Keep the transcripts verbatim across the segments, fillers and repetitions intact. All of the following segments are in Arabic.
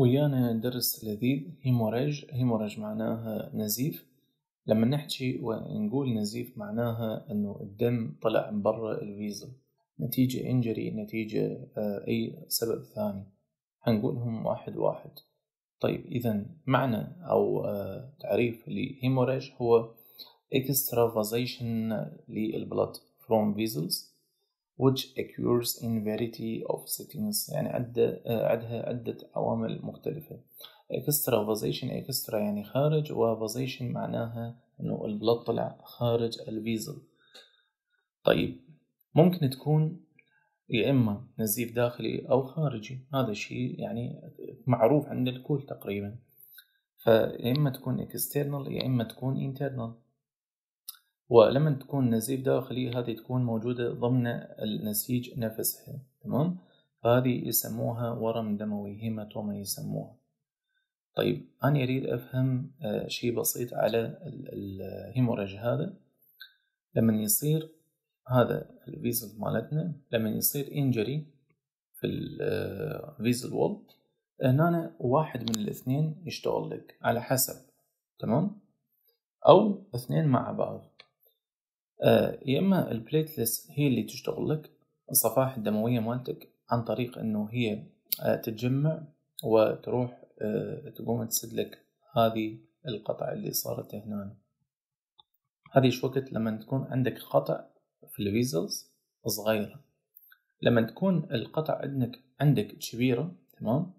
ويانا درس لذيذ هيموراج. هيموراج معناها نزيف. لما نحكي ونقول نزيف معناها انه الدم طلع من برا الفيزل نتيجة انجري، نتيجة اي سبب ثاني. هنقولهم واحد واحد. طيب اذا معنى او تعريف لهيموراج هو extravasation للبلد from vessels which occurs in variety of settings، يعني عدة عدها عدة عوامل مختلفة. extravasation extra يعني خارج، وvasation معناها انه البلد طلع خارج الفيزل. طيب ممكن تكون يا اما نزيف داخلي او خارجي، هذا شيء يعني معروف عند الكل تقريبا. فيا اما تكون external يا اما تكون internal. ولما تكون نزيف داخلي هذه تكون موجودة ضمن النسيج نفسها، تمام؟ فهذه يسموها ورم دموي، هيماتوما يسموها. طيب أنا أريد أفهم شيء بسيط على الهيموراج هذا. لما يصير هذا الفيزل مالتنا، لما يصير إنجري في الفيزل وول، هنا واحد من الاثنين يشتغل لك على حسب، تمام؟ أو اثنين مع بعض. يا إما البليتلس هي اللي تشتغل لك الصفائح الدموية مالتك عن طريق إنه هي تتجمع وتروح تقوم تسد لك هذه القطع اللي صارت هنا. هذه شو وقت لما تكون عندك قطع في الفيزلز صغيرة. لما تكون القطع عندك عندك كبيرة، تمام،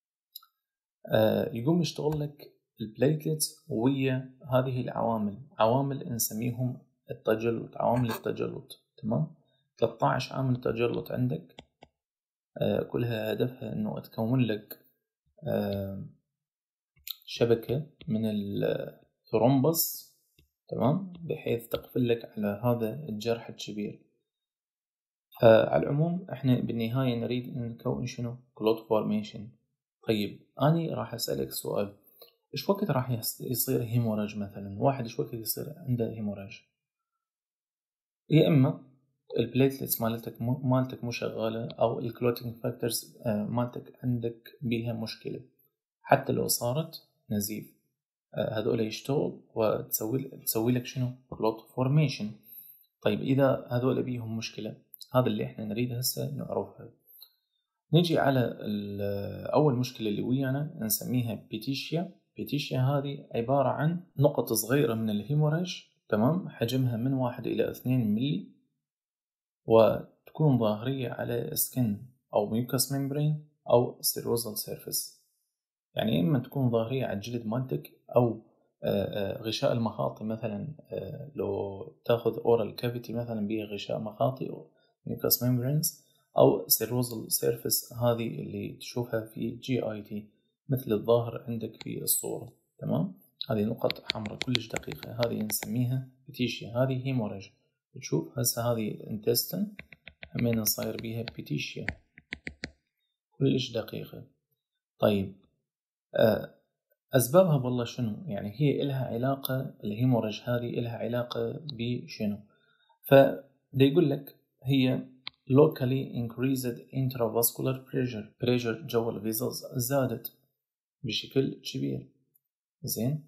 يقوم يشتغل لك البليتلتس ويا هذه العوامل، عوامل نسميهم التجلط، عوامل التجلط، تمام. ثلاثة عشر عامل تجلط عندك، آه كلها هدفها انه تكون لك آه شبكة من الثرومبس، تمام، بحيث تقفل لك على هذا الجرح الكبير. فعلى العموم احنا بالنهاية نريد ان نكون شنو؟ كلوت فورميشن. طيب اني راح اسألك سؤال، ايش وقت راح يصير هيموراج مثلا؟ واحد ايش وقت يصير عنده هيموراج؟ يا اما البليتلتس مالتك مالتك مو شغاله، او الكلوتينج فاكتورز مالتك عندك بيها مشكله. حتى لو صارت نزيف هذول يشتغل وتسوي تسوي لك شنو؟ كلوت فورميشن. طيب اذا هذول بيهم مشكله، هذا اللي احنا نريد هسه نعرفها. نجي على اول مشكله اللي ويانا نسميها بيتيشيا. بيتيشيا هذه عباره عن نقط صغيره من الهيموراج، تمام، حجمها من واحد إلى اثنين ملي، وتكون ظاهرية على سكن أو ميوكس ميمبرين أو سيروزال سيرفيس. يعني إما تكون ظاهرية على الجلد مالتك، أو غشاء المخاطي مثلا. لو تاخذ أورال كافيتي مثلا بيه غشاء مخاطي أو ميوكس ميمبرينز، أو سيروزال سيرفيس هذه اللي تشوفها في جي آي تي مثل الظاهر عندك في الصورة، تمام. هذه نقط حمراء كلش دقيقة، هذه نسميها بيتيشيا، هذه هيموراج. تشوف هسه هذه الانتستن همين صاير بيها بيتيشيا كلش دقيقة. طيب أسبابها والله شنو؟ يعني هي إلها علاقة، الهيموراج هذه إلها علاقة بشنو؟ فده يقول لك هي locally increased intravascular pressure pressure جوا الفيزلز زادت بشكل كبير، زين،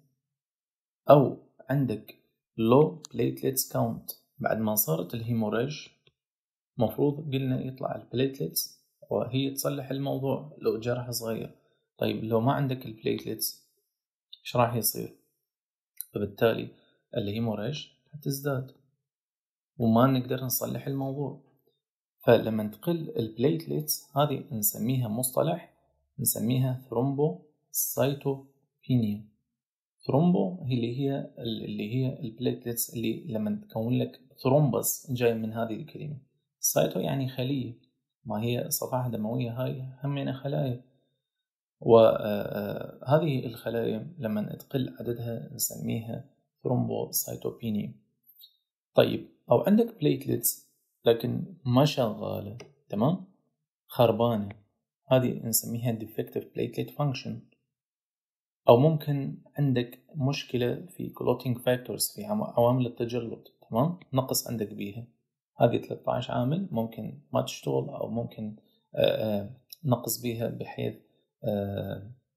أو عندك low platelets count. بعد ما صارت الهيموراج مفروض قلنا يطلع البليتلتس وهي تصلح الموضوع لو جرح صغير. طيب لو ما عندك البليتلتس ايش راح يصير؟ فبالتالي الهيموراج هتزداد وما نقدر نصلح الموضوع. فلما تقل البليتلتس هذه نسميها مصطلح نسميها ثرومبوسايتوبينيا. ثرومبو هي اللي هي اللي هي البليتلتس اللي لما تكون لك ثرومبس جاي من هذه الكلمة. سايتو يعني خلية، ما هي صفائح دموية هاي همينة خلايا، وهذه الخلايا لما تقل عددها نسميها ثرومبوسايتوبينيا. طيب أو عندك بليتلتس لكن ما شغالة، تمام، خربانة، هذه نسميها defective platelet function. أو ممكن عندك مشكلة في clotting factors، في عوامل التجلط، تمام، نقص عندك بيها. هذه ثلاثة عشر عامل ممكن ما تشتغل، أو ممكن نقص بيها بحيث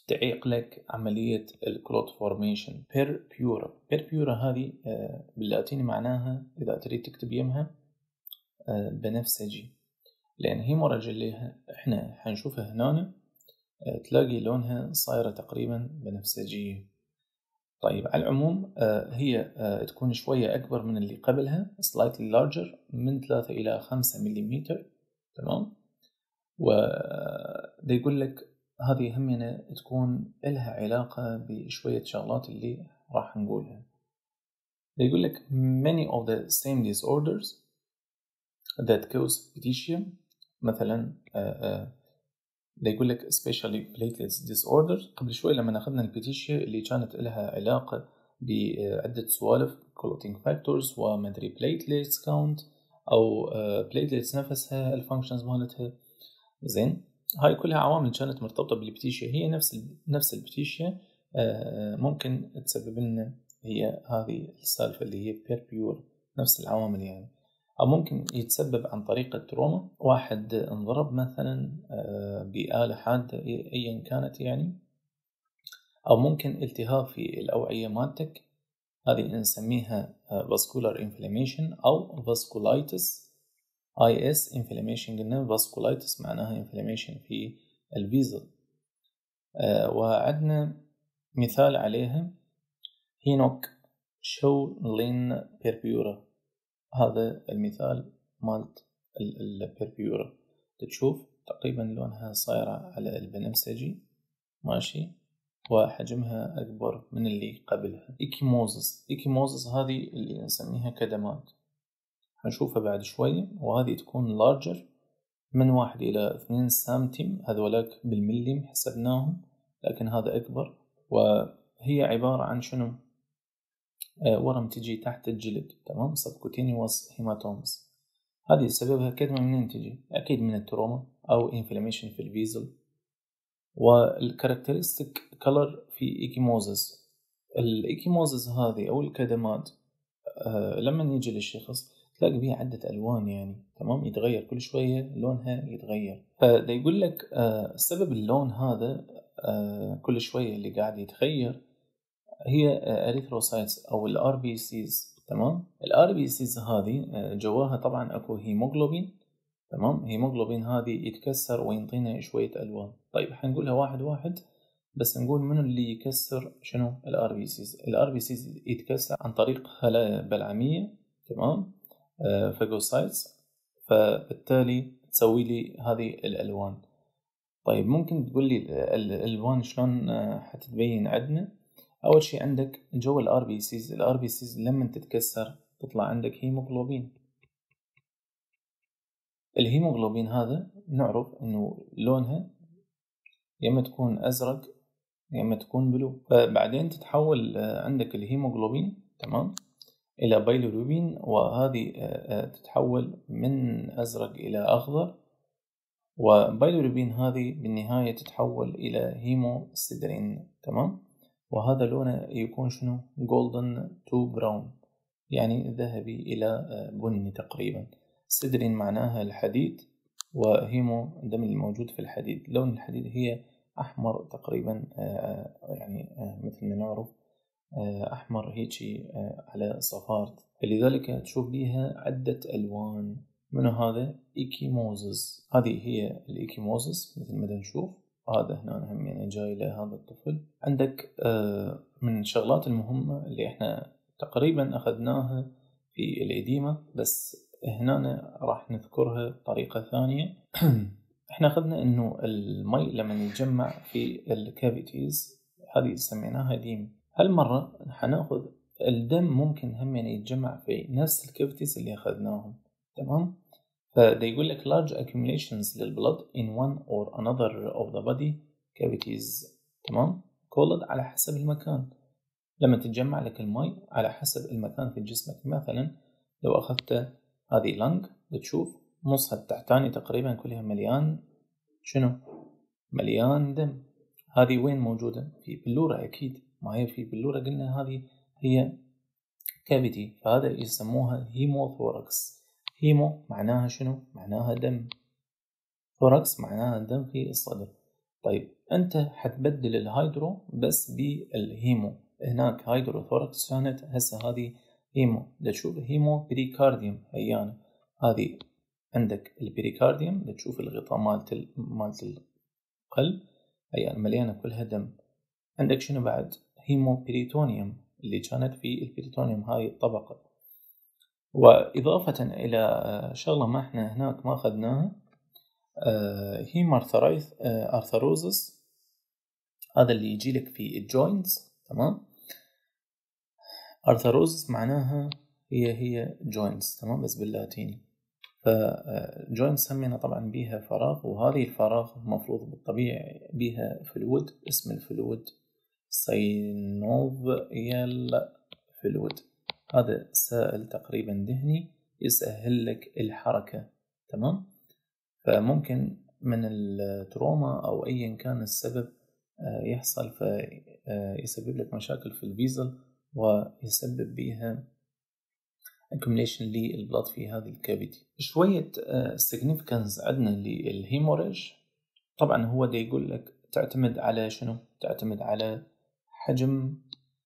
تعيق لك عملية الكلوت فورميشن. بيربيورا بيربيورا هذه باللاتيني معناها إذا تريد تكتب يمها بنفسجي، لأن هيموراج اللي إحنا حنشوفها هنا تلاقي لونها صايرة تقريبا بنفسجية. طيب على العموم هي تكون شوية أكبر من اللي قبلها slightly larger من ثلاثة إلى خمسة مليمتر. تمام. وده يقول لك هذه همينة تكون لها علاقة بشوية شغلات اللي راح نقولها. ده يقول لك many of the same disorders that cause petechia مثلا ده يقول لك especially platelets disorders. قبل شوي لما أخذنا البيتيشيا اللي كانت لها علاقة بعدة سوالف clotting factors ومدري platelets count أو platelets نفسها الفانكشنز مالتها. زين هاي كلها عوامل كانت مرتبطة بالبيتيشيا، هي نفس نفس البيتيشيا ممكن تسبب لنا هي هذه السالفة اللي هي بيربيور نفس العوامل يعني. أو ممكن يتسبب عن طريق التروما، واحد انضرب مثلا بآلة حادة أيا كانت يعني، أو ممكن التهاب في الأوعية مالتك، هذه نسميها vascular inflammation أو vasculitis. I S inflammation قلنا vasculitis معناها inflammation في الفيزل. وعندنا مثال عليها هينوك شو لين بيربيورا، هذا المثال مالت البيربيورا. تشوف تقريبا لونها صايرة على البنفسجي ماشي، وحجمها أكبر من اللي قبلها. إيكيموزس إيكيموزس هذه اللي نسميها كدمات، هنشوفها بعد شوية. وهذه تكون larger من واحد إلى اثنين سنتيم، هذولاك بالمليم حسبناهم، لكن هذا أكبر. وهي عبارة عن شنو؟ ورم تجي تحت الجلد. تمام. subcutaneous hematomas. هذه سببها كدمة منين تجي؟ أكيد من التروما أو inflammation في الفيزل. والكاركترستيك كولر في إيكيموزس، الإيكيموزس هذه أو الكدمات آه لما يجي للشخص تلاقي بيها عدة ألوان يعني. تمام. يتغير كل شوية لونها يتغير. فده يقول لك آه سبب اللون هذا آه كل شوية اللي قاعد يتغير هي أريثروسايتس أو ال آر بي سيز. تمام. ال آر بي سيز هذه جواها طبعا أكو هيموغلوبين. تمام. هيموغلوبين هذه يتكسر وينطينا شوية ألوان. طيب حنقولها واحد واحد، بس نقول منو اللي يكسر شنو؟ ال آر بي سيز. ال آر بي سيز يتكسر عن طريق خلايا بلعمية. تمام. آه فاجوسايتس، فبالتالي تسوي لي هذه الألوان. طيب ممكن تقول لي الألوان شلون حتتبين عندنا؟ أول شيء عندك جوا ال آر بي سيز، ال آر بي سيز لما تتكسر تطلع عندك هيموغلوبين. الهيموغلوبين هذا نعرف إنه لونها يا إما تكون أزرق يا إما تكون بلو. فبعدين تتحول عندك الهيموغلوبين تمام إلى بايلوروبين، وهذه تتحول من أزرق إلى أخضر، وبايلوروبين هذه بالنهاية تتحول إلى هيموسيدرين. تمام. وهذا لونه يكون شنو؟ golden to brown، يعني ذهبي إلى بني تقريبا. سيدرين معناها الحديد، وهيمو الدم الموجود في الحديد. لون الحديد هي أحمر تقريبا، يعني مثل ما نعرف أحمر هيجي على صفار، لذلك تشوف بيها عدة ألوان. من هذا إيكيموزس، هذه هي الإيكيموزس مثل ما نشوف. هذا هنا هم يعني جاي لهذا الطفل. عندك من الشغلات المهمة اللي احنا تقريبا أخذناها في الإديمة، بس هنا راح نذكرها بطريقة ثانية. احنا أخذنا إنه المي لما يتجمع في الكافيتيز هذه سميناها ديم. هالمرة حناخذ الدم ممكن هم يعني يتجمع في نفس الكافيتيز اللي أخذناهم. تمام. فده يقول لك large accumulations للبلد in one or another of the body cavities. تمام. called على حسب المكان. لما تتجمع لك الماء على حسب المكان في جسمك، مثلا لو أخذت هذه لانج بتشوف نصها التحتاني تقريبا كلها مليان شنو؟ مليان دم. هذه وين موجودة؟ في بلورة أكيد، ما هي في بلورة قلنا هذه هي كافيتي، فهذا يسموها هيموثوركس. هيمو معناها شنو؟ معناها دم. ثوركس معناها دم في الصدر. طيب أنت حتبدل الهيدرو بس بالهيمو. هناك هيدرو ثوركس كانت، هسه هذه هيمو. دا تشوف هيمو بريكارديوم هيانا، هذه عندك البريكارديوم، دا تشوف الغطاء مالت مالت القلب هي مليانة كلها دم. عندك شنو بعد؟ هيمو بريتونيوم اللي كانت في البريتونيوم هاي الطبقة. وإضافة إلى شغلة ما احنا هناك ما أخذناها، هيمارثرايث أرثروزس، هذا اللي يجيلك في الجوينتس. تمام، أرثروزس معناها هي هي جوينتس، تمام، بس باللاتيني. فجوينتس همينة طبعا بيها فراغ، وهذه الفراغ مفروض بالطبيعي بيها فلويد، اسم الفلويد سينوفيال فلويد. هذا سائل تقريبا دهني يسهل لك الحركة. تمام، فممكن من التروما أو أيا كان السبب يحصل فيسبب لك مشاكل في الفيزل، ويسبب بيها accumulation للبلد في هذه الكافيتي. شوية significance عندنا للهيموريج. طبعا هو دا يقول لك تعتمد على شنو؟ تعتمد على حجم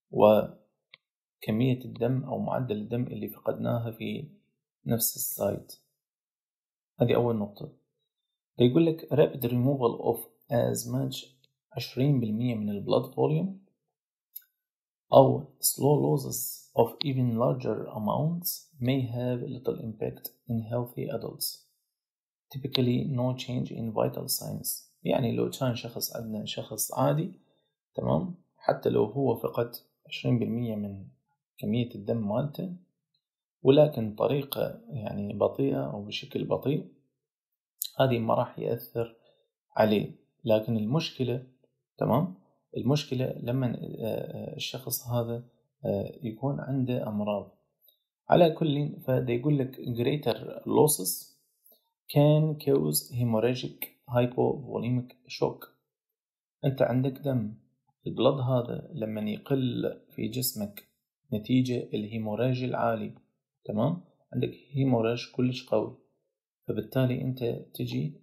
وكمية الدم أو معدل الدم اللي فقدناها في نفس السايت. هذه أول نقطة. دا يقول لك rapid removal of as much عشرين بالمية من البلد فوليوم أو slow losses of even larger amounts may have little impact in healthy adults, typically no change in vital signs. يعني لو كان شخص عندنا شخص عادي، تمام، حتى لو هو فقد عشرين بالمية من كمية الدم مالته، ولكن طريقة يعني بطيئة أو بشكل بطيء، هذه ما راح يأثر عليه. لكن المشكلة، تمام، المشكلة لما الشخص هذا يكون عنده أمراض. على كل فده يقول لك greater losses can cause hemorrhagic hypovolemic shock. أنت عندك دم، البلد هذا لما يقل في جسمك نتيجة الهيموراجي العالي، تمام، عندك هيموراج كلش قوي، فبالتالي أنت تجي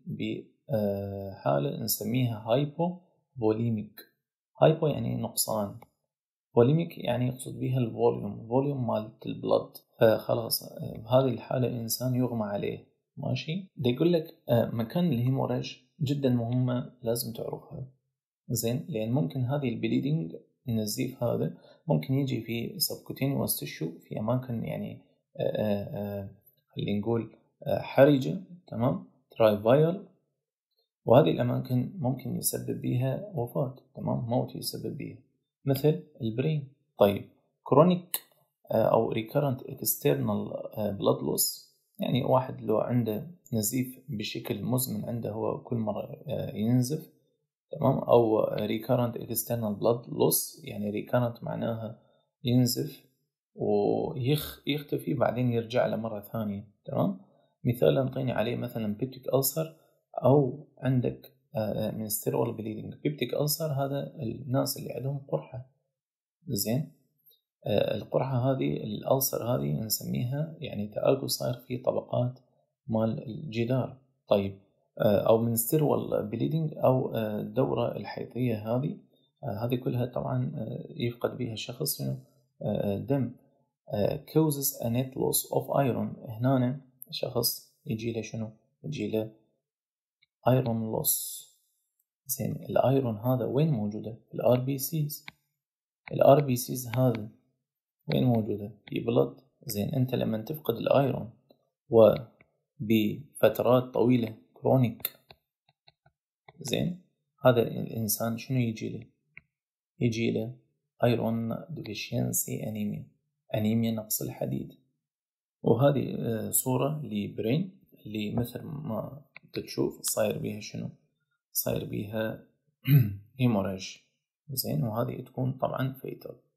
بحالة نسميها hypovolemic. هايبو يعني نقصان، فوليميك يعني يقصد بها الفوليوم، فوليوم مالت البلد. فخلاص بهذه الحالة الإنسان يغمى عليه. ماشي، ده يقول لك مكان الهيموراج جدا مهمة لازم تعرفها زين، لأن ممكن هذه البليدنج، النزيف هذا ممكن يجي في سبكوتينيوس تشو في أماكن يعني خلينا نقول حرجة، تمام، ترايفايل، وهذه الأماكن ممكن يسبب بها وفاة، تمام، موت يسبب بها، مثل البرين. طيب كرونيك أو recurrent external blood loss، يعني واحد لو عنده نزيف بشكل مزمن عنده هو كل مرة ينزف، تمام، أو recurrent external blood loss، يعني recurrent معناها ينزف ويختفي بعدين يرجع له مرة ثانية، تمام. مثال نعطيني عليه مثلا بيبتيك ألسر، أو عندك من ستيرول بليدنج. بيبتيك ألسر هذا الناس اللي عندهم قرحة، زين، القرحة هذه الألسر هذه نسميها يعني تآكل صاير في طبقات مال الجدار. طيب أو من ستيرول بليدنج أو الدورة الحيضية هذه، هذه كلها طبعا يفقد بها الشخص دم. causes a net loss of iron. هنا شخص يجي له شنو؟ يجي له ايرون لوس. زين، الايرون هذا وين موجوده؟ الار بي سيز. الار بي سيز هذا وين موجوده؟ في بلد. زين، انت لما تفقد الايرون وبفترات طويله كرونيك، زين، هذا الانسان شنو يجي له؟ يجي له ايرون ديفيشنسي انيميا، انيميا نقص الحديد. وهذه صوره لبرين اللي مثل ما تشوف صاير بيها شنو؟ صاير بيها هيموراج. زين، وهذه تكون طبعا فيتال.